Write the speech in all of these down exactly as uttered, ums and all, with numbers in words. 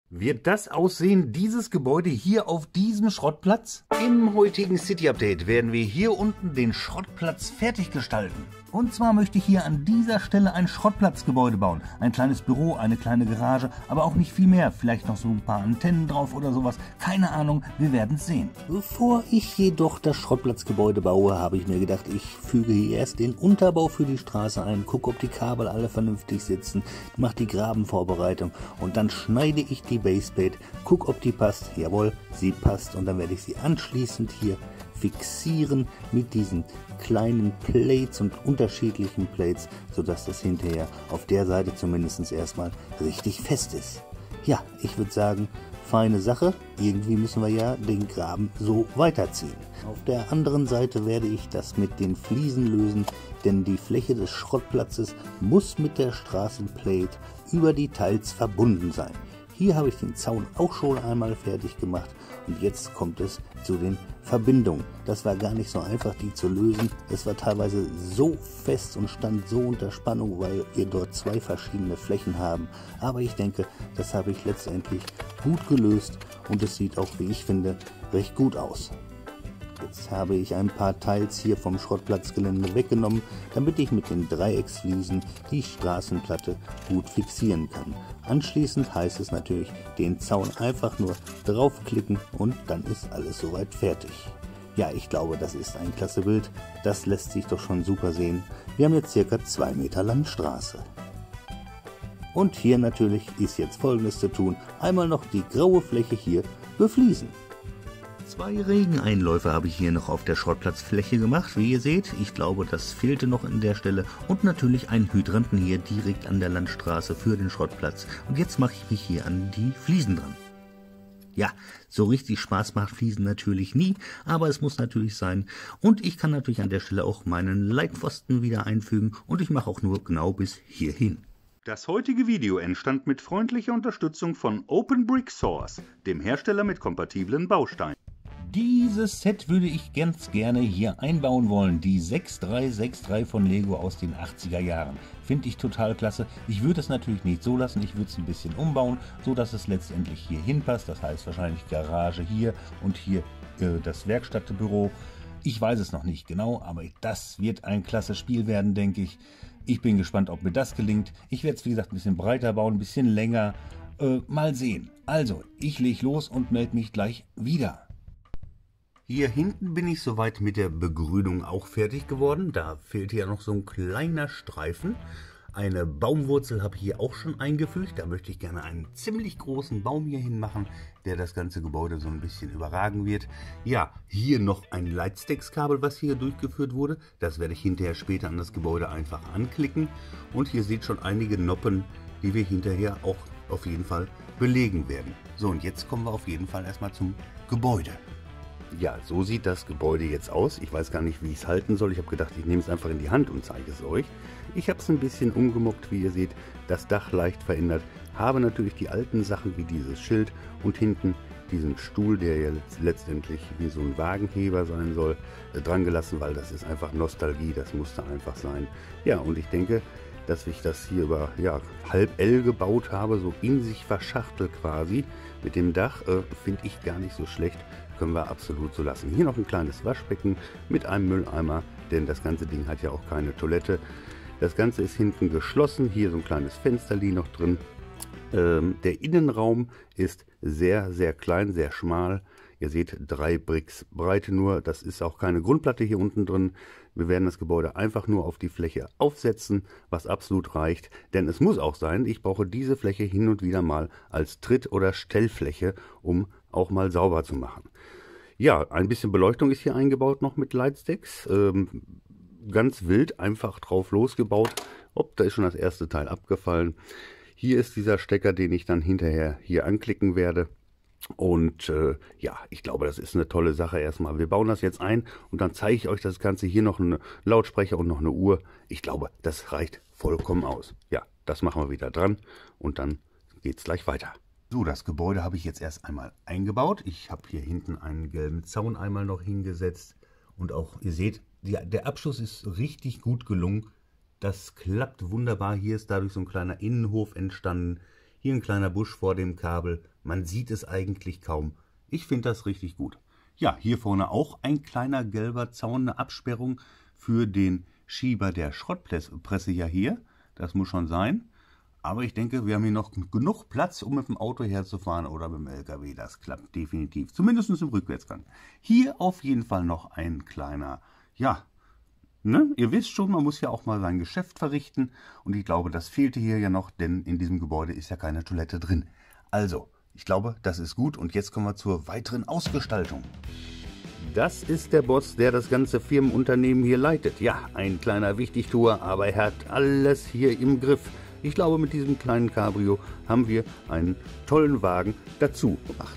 Wird das aussehen, dieses Gebäude hier auf diesem Schrottplatz? Im heutigen City Update werden wir hier unten den Schrottplatz fertig gestalten. Und zwar möchte ich hier an dieser Stelle ein Schrottplatzgebäude bauen. Ein kleines Büro, eine kleine Garage, aber auch nicht viel mehr. Vielleicht noch so ein paar Antennen drauf oder sowas. Keine Ahnung, wir werden es sehen. Bevor ich jedoch das Schrottplatzgebäude baue, habe ich mir gedacht, ich füge hier erst den Unterbau für die Straße ein, gucke, ob die Kabel alle vernünftig sitzen, mache die Grabenvorbereitung und dann schneide ich die Baseplate, gucke, ob die passt. Jawohl, sie passt und dann werde ich sie anschließend hier fixieren mit diesen kleinen Plates und unterschiedlichen Plates, sodass das hinterher auf der Seite zumindest erstmal richtig fest ist. Ja, ich würde sagen, feine Sache. Irgendwie müssen wir ja den Graben so weiterziehen. Auf der anderen Seite werde ich das mit den Fliesen lösen, denn die Fläche des Schrottplatzes muss mit der Straßenplate über die Teils verbunden sein. Hier habe ich den Zaun auch schon einmal fertig gemacht und jetzt kommt es zu den Verbindungen. Das war gar nicht so einfach, die zu lösen. Es war teilweise so fest und stand so unter Spannung, weil wir dort zwei verschiedene Flächen haben. Aber ich denke, das habe ich letztendlich gut gelöst und es sieht auch, wie ich finde, recht gut aus. Jetzt habe ich ein paar Teils hier vom Schrottplatzgelände weggenommen, damit ich mit den Dreiecksfliesen die Straßenplatte gut fixieren kann. Anschließend heißt es natürlich, den Zaun einfach nur draufklicken und dann ist alles soweit fertig. Ja, ich glaube, das ist ein klasse Bild. Das lässt sich doch schon super sehen. Wir haben jetzt circa zwei Meter Landstraße. Und hier natürlich ist jetzt Folgendes zu tun. Einmal noch die graue Fläche hier befliesen. Zwei Regeneinläufe habe ich hier noch auf der Schrottplatzfläche gemacht, wie ihr seht. Ich glaube, das fehlte noch an der Stelle. Und natürlich einen Hydranten hier direkt an der Landstraße für den Schrottplatz. Und jetzt mache ich mich hier an die Fliesen dran. Ja, so richtig Spaß macht Fliesen natürlich nie, aber es muss natürlich sein. Und ich kann natürlich an der Stelle auch meinen Leitpfosten wieder einfügen und ich mache auch nur genau bis hierhin. Das heutige Video entstand mit freundlicher Unterstützung von Open Brick Source, dem Hersteller mit kompatiblen Bausteinen. Dieses Set würde ich ganz gerne hier einbauen wollen, die sechs drei sechs drei von Lego aus den achtziger Jahren. Finde ich total klasse. Ich würde es natürlich nicht so lassen, ich würde es ein bisschen umbauen, so dass es letztendlich hier hinpasst. Das heißt wahrscheinlich Garage hier und hier äh, das Werkstattbüro. Ich weiß es noch nicht genau, aber das wird ein klasse Spiel werden, denke ich. Ich bin gespannt, ob mir das gelingt. Ich werde es, wie gesagt, ein bisschen breiter bauen, ein bisschen länger. Äh, mal sehen. Also, ich lege los und melde mich gleich wieder. Hier hinten bin ich soweit mit der Begrünung auch fertig geworden. Da fehlt hier noch so ein kleiner Streifen. Eine Baumwurzel habe ich hier auch schon eingefügt. Da möchte ich gerne einen ziemlich großen Baum hier hin machen, der das ganze Gebäude so ein bisschen überragen wird. Ja, hier noch ein Leitsteckskabel, was hier durchgeführt wurde. Das werde ich hinterher später an das Gebäude einfach anklicken. Und hier seht schon einige Noppen, die wir hinterher auch auf jeden Fall belegen werden. So, und jetzt kommen wir auf jeden Fall erstmal zum Gebäude. Ja, so sieht das Gebäude jetzt aus. Ich weiß gar nicht, wie ich es halten soll. Ich habe gedacht, ich nehme es einfach in die Hand und zeige es euch. Ich habe es ein bisschen umgemockt, wie ihr seht. Das Dach leicht verändert. Habe natürlich die alten Sachen wie dieses Schild und hinten diesen Stuhl, der ja letztendlich wie so ein Wagenheber sein soll, äh, dran gelassen, weil das ist einfach Nostalgie. Das musste einfach sein. Ja, und ich denke, dass ich das hier über ja, halb L gebaut habe, so in sich verschachtelt quasi mit dem Dach, äh, finde ich gar nicht so schlecht. Können wir absolut so lassen. Hier noch ein kleines Waschbecken mit einem Mülleimer, denn das ganze Ding hat ja auch keine Toilette. Das Ganze ist hinten geschlossen, hier so ein kleines Fensterli noch drin. Ähm, der Innenraum ist sehr, sehr klein, sehr schmal. Ihr seht, drei Bricks Breite nur. Das ist auch keine Grundplatte hier unten drin. Wir werden das Gebäude einfach nur auf die Fläche aufsetzen, was absolut reicht. Denn es muss auch sein, ich brauche diese Fläche hin und wieder mal als Tritt- oder Stellfläche, um auch mal sauber zu machen. Ja, ein bisschen Beleuchtung ist hier eingebaut noch mit Lightsticks. Ähm, ganz wild, einfach drauf losgebaut. Hopp, da ist schon das erste Teil abgefallen. Hier ist dieser Stecker, den ich dann hinterher hier anklicken werde. Und äh, ja, ich glaube, das ist eine tolle Sache erstmal. Wir bauen das jetzt ein und dann zeige ich euch das Ganze. Hier noch einen Lautsprecher und noch eine Uhr. Ich glaube, das reicht vollkommen aus. Ja, das machen wir wieder dran und dann geht es gleich weiter. So, das Gebäude habe ich jetzt erst einmal eingebaut. Ich habe hier hinten einen gelben Zaun einmal noch hingesetzt. Und auch, ihr seht, die, der Abschluss ist richtig gut gelungen. Das klappt wunderbar. Hier ist dadurch so ein kleiner Innenhof entstanden. Hier ein kleiner Busch vor dem Kabel. Man sieht es eigentlich kaum. Ich finde das richtig gut. Ja, hier vorne auch ein kleiner gelber Zaun, eine Absperrung für den Schieber der Schrottpresse ja hier. Das muss schon sein. Aber ich denke, wir haben hier noch genug Platz, um mit dem Auto herzufahren oder mit dem L K W. Das klappt definitiv. Zumindest im Rückwärtsgang. Hier auf jeden Fall noch ein kleiner, ja, ne? Ihr wisst schon, man muss ja auch mal sein Geschäft verrichten. Und ich glaube, das fehlte hier ja noch, denn in diesem Gebäude ist ja keine Toilette drin. Also, ich glaube, das ist gut. Und jetzt kommen wir zur weiteren Ausgestaltung. Das ist der Boss, der das ganze Firmenunternehmen hier leitet. Ja, ein kleiner Wichtigtuer, aber er hat alles hier im Griff. Ich glaube, mit diesem kleinen Cabrio haben wir einen tollen Wagen dazu gemacht.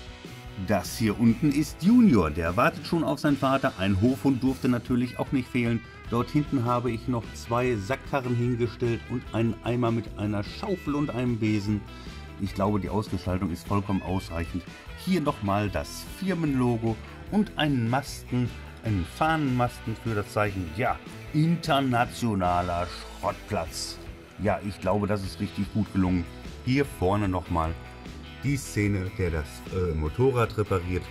Das hier unten ist Junior, der wartet schon auf seinen Vater. Ein Hofhund durfte natürlich auch nicht fehlen. Dort hinten habe ich noch zwei Sackkarren hingestellt und einen Eimer mit einer Schaufel und einem Besen. Ich glaube, die Ausgestaltung ist vollkommen ausreichend. Hier nochmal das Firmenlogo und einen Masten, einen Fahnenmasten für das Zeichen, ja, internationaler Schrottplatz. Ja, ich glaube, das ist richtig gut gelungen. Hier vorne nochmal die Szene, der das äh, Motorrad repariert.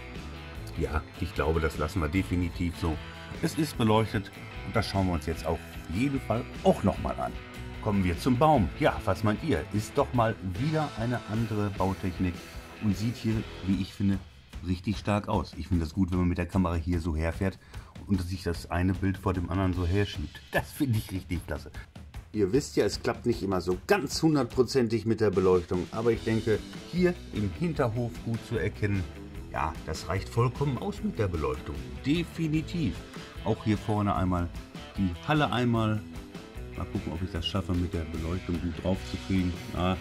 Ja, ich glaube, das lassen wir definitiv so. Es ist beleuchtet und das schauen wir uns jetzt auf jeden Fall auch nochmal an. Kommen wir zum Baum. Ja, was meint ihr? Ist doch mal wieder eine andere Bautechnik und sieht hier, wie ich finde, richtig stark aus. Ich finde das gut, wenn man mit der Kamera hier so herfährt und sich das eine Bild vor dem anderen so herschiebt. Das finde ich richtig klasse. Ihr wisst ja, es klappt nicht immer so ganz hundertprozentig mit der Beleuchtung, aber ich denke, hier im Hinterhof gut zu erkennen, ja, das reicht vollkommen aus mit der Beleuchtung. Definitiv. Auch hier vorne einmal die Halle einmal. Mal gucken, ob ich das schaffe, mit der Beleuchtung gut drauf zu kriegen. Ah,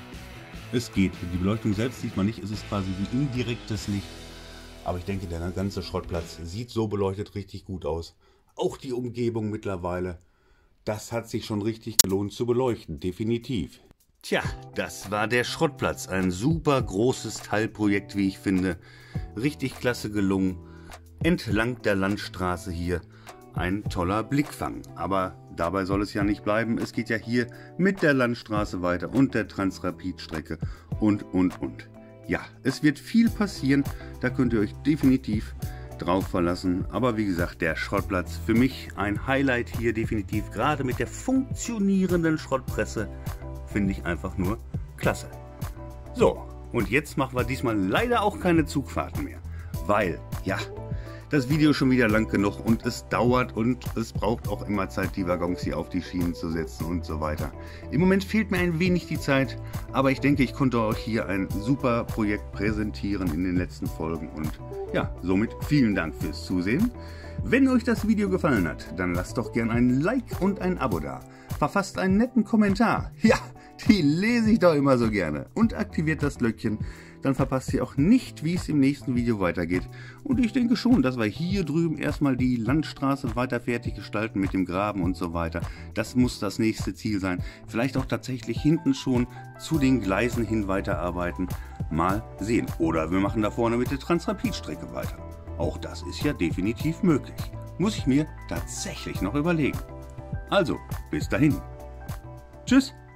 es geht. Die Beleuchtung selbst sieht man nicht, es ist quasi wie indirektes Licht. Aber ich denke, der ganze Schrottplatz sieht so beleuchtet richtig gut aus. Auch die Umgebung mittlerweile. Das hat sich schon richtig gelohnt zu beleuchten, definitiv. Tja, das war der Schrottplatz. Ein super großes Teilprojekt, wie ich finde. Richtig klasse gelungen. Entlang der Landstraße hier ein toller Blickfang. Aber dabei soll es ja nicht bleiben. Es geht ja hier mit der Landstraße weiter und der Transrapid-Strecke und, und, und. Ja, es wird viel passieren. Da könnt ihr euch definitiv drauf verlassen, aber wie gesagt, der Schrottplatz für mich ein Highlight hier definitiv, gerade mit der funktionierenden Schrottpresse, finde ich einfach nur klasse. So, und jetzt machen wir diesmal leider auch keine Zugfahrten mehr, weil, ja, das Video ist schon wieder lang genug und es dauert und es braucht auch immer Zeit, die Waggons hier auf die Schienen zu setzen und so weiter. Im Moment fehlt mir ein wenig die Zeit, aber ich denke, ich konnte euch hier ein super Projekt präsentieren in den letzten Folgen und ja, somit vielen Dank fürs Zusehen. Wenn euch das Video gefallen hat, dann lasst doch gern ein Like und ein Abo da. Verfasst einen netten Kommentar. Ja, die lese ich doch immer so gerne. Und aktiviert das Glöckchen. Dann verpasst ihr auch nicht, wie es im nächsten Video weitergeht. Und ich denke schon, dass wir hier drüben erstmal die Landstraße weiter fertig gestalten mit dem Graben und so weiter. Das muss das nächste Ziel sein. Vielleicht auch tatsächlich hinten schon zu den Gleisen hin weiterarbeiten. Mal sehen. Oder wir machen da vorne mit der Transrapid-Strecke weiter. Auch das ist ja definitiv möglich. Muss ich mir tatsächlich noch überlegen. Also, bis dahin. Tschüss.